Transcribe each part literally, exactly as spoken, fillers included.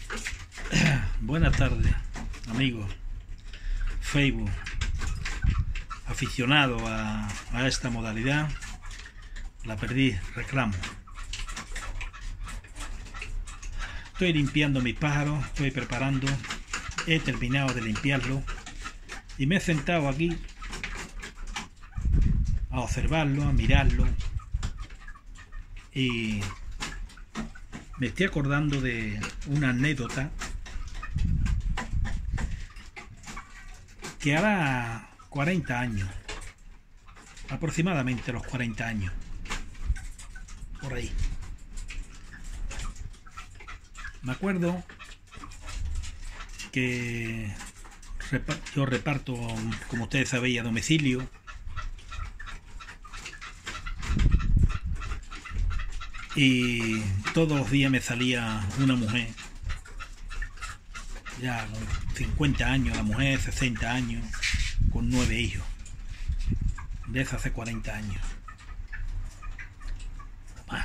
Buenas tardes, amigos. Facebook, aficionado a, a esta modalidad, la perdí, reclamo. Estoy limpiando mis pájaros, estoy preparando, he terminado de limpiarlo y me he sentado aquí a observarlo, a mirarlo, y me estoy acordando de una anécdota que hará cuarenta años, aproximadamente los cuarenta años, por ahí. Me acuerdo que yo reparto, como ustedes sabéis, a domicilio, y todos los días me salía una mujer, ya con cincuenta años, la mujer sesenta años, con nueve hijos, de eso hace cuarenta años más.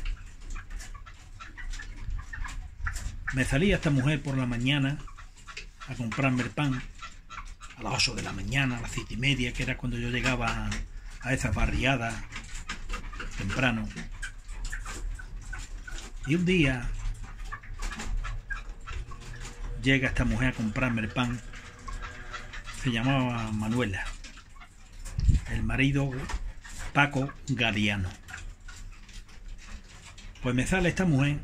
Me salía esta mujer por la mañana a comprarme el pan a las ocho de la mañana, a las siete y media, que era cuando yo llegaba a esa barriada temprano. Y un día llega esta mujer a comprarme el pan. Se llamaba Manuela. El marido Paco Galiano. Pues me sale esta mujer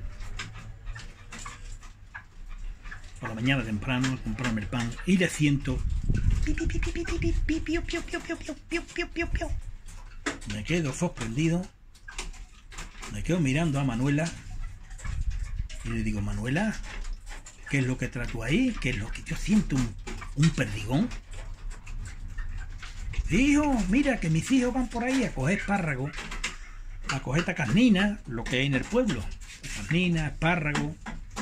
por la mañana temprano a comprarme el pan y le siento. Me quedo sorprendido. Me quedo mirando a Manuela y le digo: Manuela, ¿qué es lo que trato ahí? ¿Qué es lo que yo siento? ¿Un, un perdigón? Hijo, mira que mis hijos van por ahí a coger espárrago, a coger tacarnina, lo que hay en el pueblo. Tacarnina, espárrago.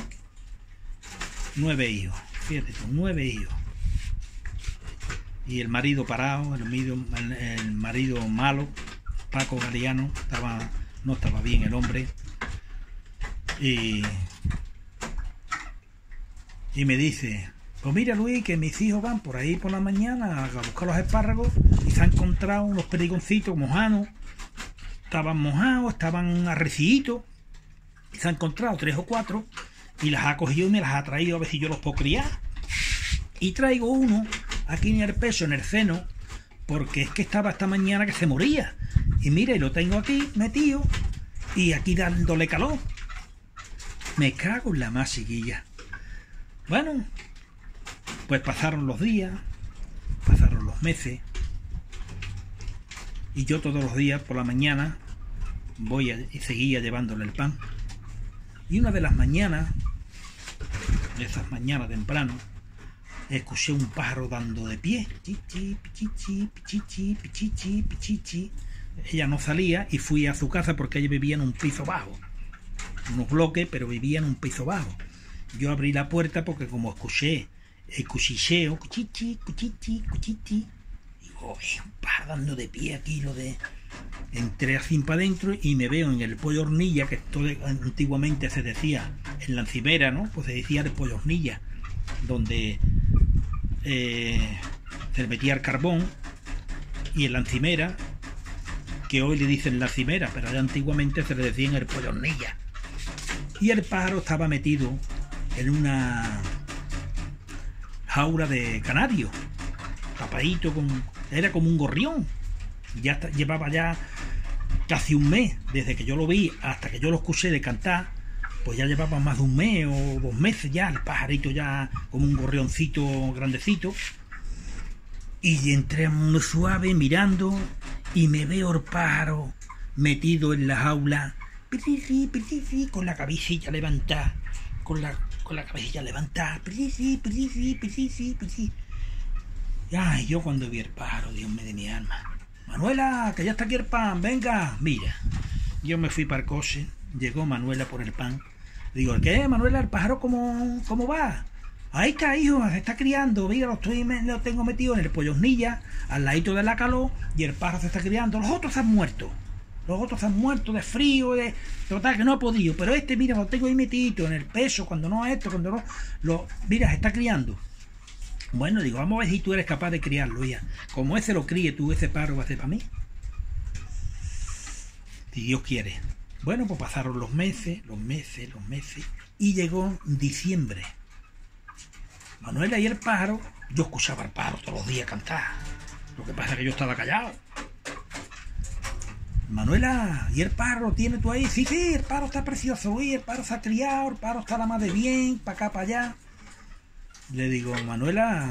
Nueve hijos, fíjate tú, nueve hijos. Y el marido parado, el marido, el marido malo, Paco Galiano, estaba, no estaba bien el hombre. Y, y me dice: pues mira, Luis, que mis hijos van por ahí por la mañana a buscar los espárragos y se han encontrado unos perigoncitos mojados. Estaban mojados, estaban arreciditos, y se han encontrado tres o cuatro y las ha cogido y me las ha traído a ver si yo los puedo criar. Y traigo uno aquí en el pecho, en el seno, porque es que estaba esta mañana que se moría. Y mira, y lo tengo aquí metido y aquí dándole calor. Me cago en la más, chiquilla. Bueno, pues pasaron los días, pasaron los meses, y yo todos los días por la mañana voy a, y seguía llevándole el pan. Y una de las mañanas, de esas mañanas temprano, escuché un pájaro dando de pie. Pichichi, pichichi, pichichi, pichichi, pichichi. Ella no salía y fui a su casa porque ella vivía en un piso bajo. Unos bloques, pero vivía en un piso bajo. Yo abrí la puerta porque como escuché el cuchicheo, cuchichi, cuchichi, cuchichi, digo, es un pájaro dando de pie aquí, lo de... Entré así para adentro y me veo en el pollo hornilla, que esto de, antiguamente se decía en la encimera, ¿no? Pues se decía de pollo hornilla, donde eh, se metía el carbón, y en la encimera, que hoy le dicen la encimera, pero allá antiguamente se le decía en el pollo hornilla. Y el pájaro estaba metido en una jaula de canario, tapadito, con, era como un gorrión. Ya está, llevaba ya casi un mes desde que yo lo vi hasta que yo lo escuché de cantar. Pues ya llevaba más de un mes o dos meses ya el pajarito, ya como un gorrioncito grandecito. Y entré muy suave mirando y me veo el pájaro metido en la jaula, con la cabecilla levantada, con la, con la cabecilla levantada. Ay, yo cuando vi el pájaro, Dios me de mi alma: Manuela, que ya está aquí el pan, venga. Mira, yo me fui para el coche, llegó Manuela por el pan. Digo: ¿qué, Manuela, el pájaro cómo, cómo va? Ahí está, hijo, se está criando. Mira, lo, estoy, lo tengo metido en el pollo hornilla, al ladito de la calor, y el pájaro se está criando. Los otros se han muerto. Los otros se han muerto de frío, de total, que no ha podido. Pero este, mira, lo tengo ahí metido en el peso, cuando no esto, cuando no... Lo, mira, se está criando. Bueno, digo, vamos a ver si tú eres capaz de criarlo ya. Como ese lo críe tú, ese pájaro va a ser para mí. Si Dios quiere. Bueno, pues pasaron los meses, los meses, los meses. Y llegó diciembre. Manuela y el pájaro, yo escuchaba al pájaro todos los días cantar. Lo que pasa es que yo estaba callado. Manuela, ¿y el pájaro tiene tú ahí? Sí, sí, el pájaro está precioso, uy, el pájaro se ha criado, el pájaro está la más de bien, para acá, para allá. Le digo, Manuela,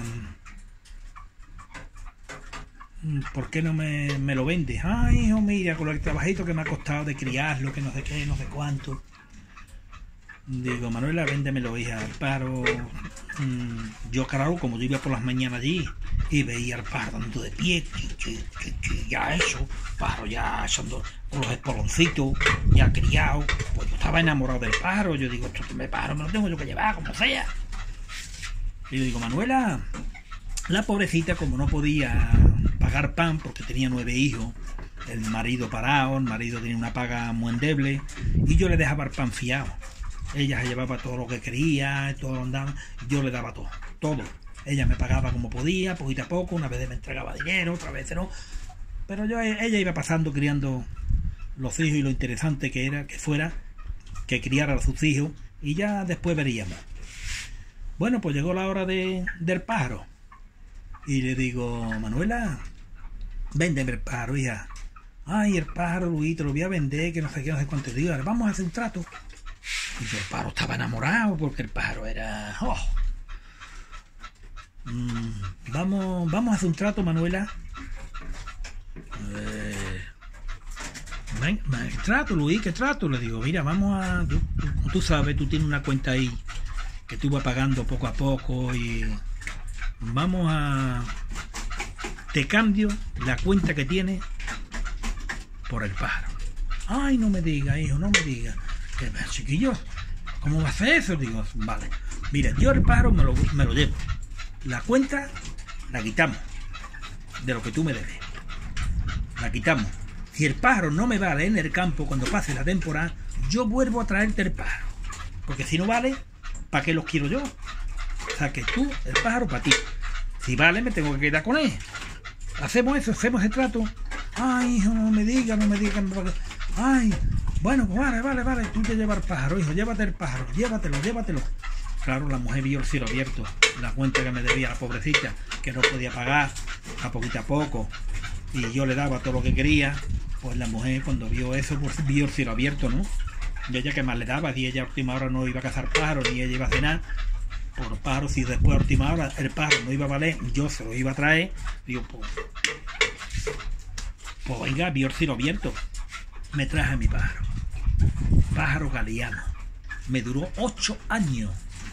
¿por qué no me, me lo vendes? Ay, hijo, mira, con el trabajito que me ha costado de criarlo, que no sé qué, no sé cuánto. Digo, Manuela, véndemelo, hija. El pájaro, mmm, yo, claro, como yo iba por las mañanas allí y veía al pájaro dando de pie, chi, chi, chi, chi, ya eso, pájaro ya echando con los espoloncitos, ya criado, pues yo estaba enamorado del pájaro. Yo digo, esto me pájaro me lo tengo yo que llevar, como sea. Y yo digo, Manuela, la pobrecita, como no podía pagar pan porque tenía nueve hijos, el marido parado, el marido tenía una paga muy endeble, y yo le dejaba el pan fiado. Ella se llevaba todo lo que quería, todo lo andaba, yo le daba todo, todo. Ella me pagaba como podía, poquito a poco, una vez me entregaba dinero, otra vez no. Pero yo, ella iba pasando, criando los hijos, y lo interesante que era, que fuera, que criara a sus hijos, y ya después veríamos. Bueno, pues llegó la hora de, del pájaro. Y le digo, Manuela, véndeme el pájaro, hija. Ay, el pájaro, Luis, te lo voy a vender, que no sé qué, no sé cuánto. Digo, vamos a hacer un trato. Y yo, el pájaro estaba enamorado porque el pájaro era... Oh. Mm, vamos, vamos a hacer un trato, Manuela. Eh, ven, ven, trato, Luis, ¿qué trato? Le digo, mira, vamos a... Tú, tú, tú sabes, tú tienes una cuenta ahí que tú vas pagando poco a poco y... Vamos a... Te cambio la cuenta que tienes por el pájaro. Ay, no me diga, hijo, no me diga. Que chiquillo, ¿cómo va a hacer eso? Digo, vale. Mira, yo el pájaro me lo, me lo llevo. La cuenta la quitamos de lo que tú me debes. La quitamos. Si el pájaro no me vale en el campo cuando pase la temporada, yo vuelvo a traerte el pájaro. Porque si no vale, ¿para qué los quiero yo? O sea, que tú, el pájaro, para ti. Si vale, me tengo que quedar con él. Hacemos eso, hacemos el trato. Ay, hijo, no me digas, no me digas. Ay, bueno, pues vale, vale, vale. Tú te llevas el pájaro, hijo, llévate el pájaro. Llévatelo, llévatelo. Claro, la mujer vio el cielo abierto. La cuenta que me debía la pobrecita, que no podía pagar a poquito a poco. Y yo le daba todo lo que quería. Pues la mujer, cuando vio eso, pues vio el cielo abierto, ¿no? Y ella, que más le daba, y ella a última hora no iba a cazar pájaros, ni ella iba a cenar por pájaros. Si después a última hora el pájaro no iba a valer, yo se lo iba a traer. Digo, pues, pues venga, vio el cielo abierto. Me traje mi pájaro. Pájaro galeano. Me duró ocho años.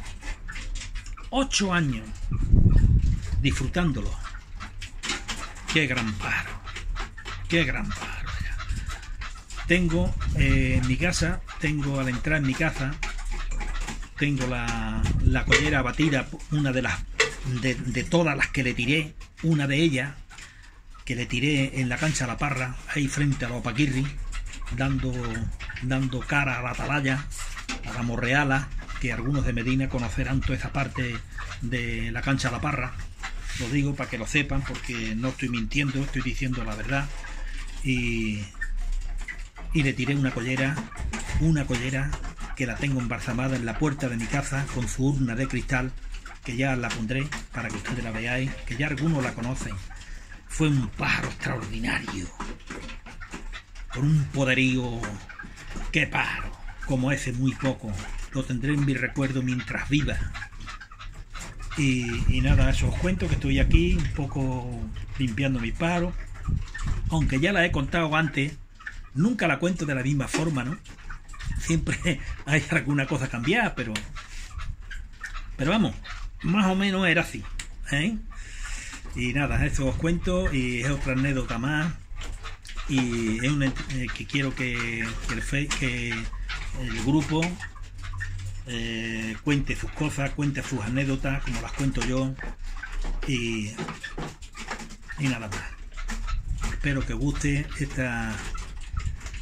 Ocho años disfrutándolo. Qué gran pájaro. Qué gran pájaro. Tengo eh, en mi casa, tengo al entrar en mi casa, tengo la, la collera batida, una de las de, de todas las que le tiré, una de ellas que le tiré en la cancha a La Parra, ahí frente a los Paquirri, dando, dando cara a la atalaya, a la morreala, que algunos de Medina conocerán toda esa parte de la cancha a La Parra. Lo digo para que lo sepan, porque no estoy mintiendo, estoy diciendo la verdad. Y, y le tiré una collera, una collera que la tengo embalsamada en la puerta de mi casa con su urna de cristal, que ya la pondré para que ustedes la veáis, que ya algunos la conocen. Fue un pájaro extraordinario, con un poderío. ¡Qué pájaro! Como ese, muy poco. Lo tendré en mi recuerdo mientras viva. Y, y nada, eso os cuento, que estoy aquí un poco limpiando mi pájaro, aunque ya la he contado antes. Nunca la cuento de la misma forma, ¿no? Siempre hay alguna cosa cambiada, pero pero vamos, más o menos era así, ¿eh? Y nada, eso os cuento, y es otra anécdota más, y es una eh, que quiero que, que, el, fe, que el grupo eh, cuente sus cosas, cuente sus anécdotas como las cuento yo, y, y nada más. Espero que os guste esta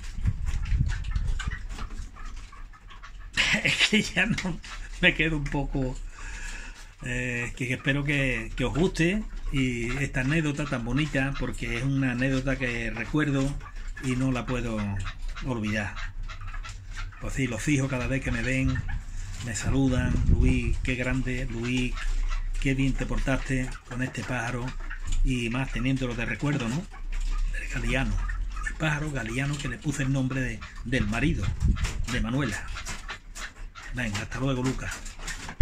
que ya no me quedo un poco... Eh, que, que espero que, que os guste y esta anécdota tan bonita, porque es una anécdota que recuerdo y no la puedo olvidar. Pues sí, los hijos cada vez que me ven me saludan: Luis, qué grande, Luis, qué bien te portaste con este pájaro, y más teniéndolo de recuerdo, ¿no? El Galiano, el pájaro Galiano, que le puse el nombre de, del marido de Manuela. Venga, hasta luego, Lucas.